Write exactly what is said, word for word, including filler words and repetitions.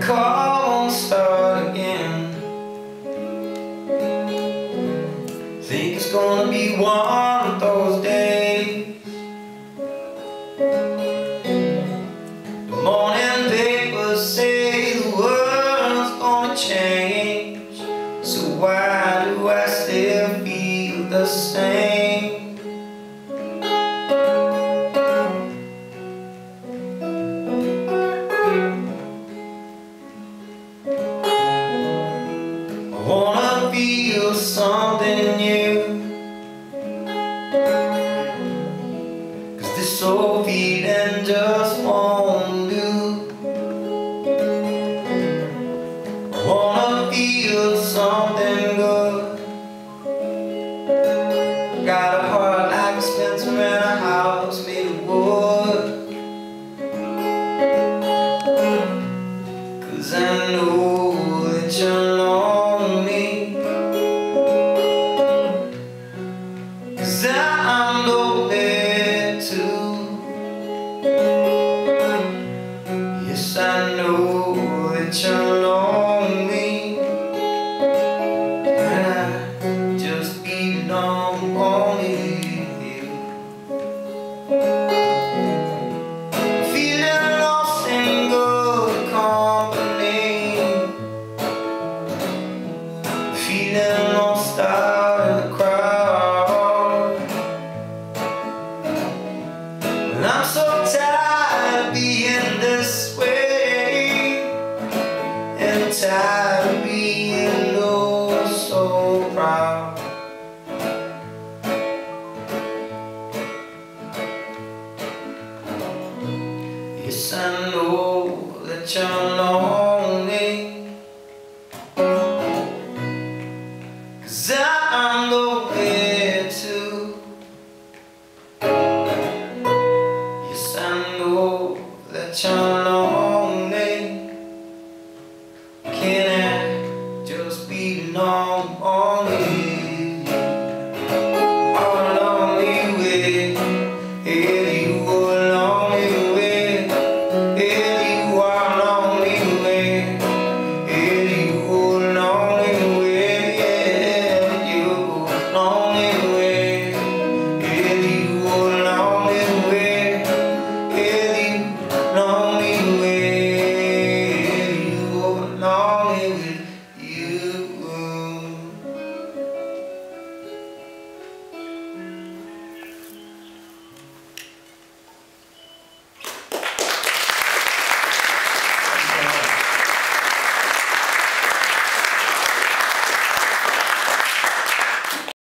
car won't start again. Think it's gonna be one of those days. The morning papers say the world's gonna change, so why do I still feel the same? I wanna feel something new, 'cause this old feeling just won't do. I wanna feel something good. Got a heart like a Spencer and a house made of wood, 'cause I know that you're lonely, 'cause I'm lonely too. Yes, I know that you're lonely, and I just beat on only you. Feeling lost in good company, feeling lost out in the crowd. And I'm so tired of being this way, and tired of being oh so proud. Yes, I know that you're lonely, 'cause I'm lonely too. Yes, I know that you're lonely.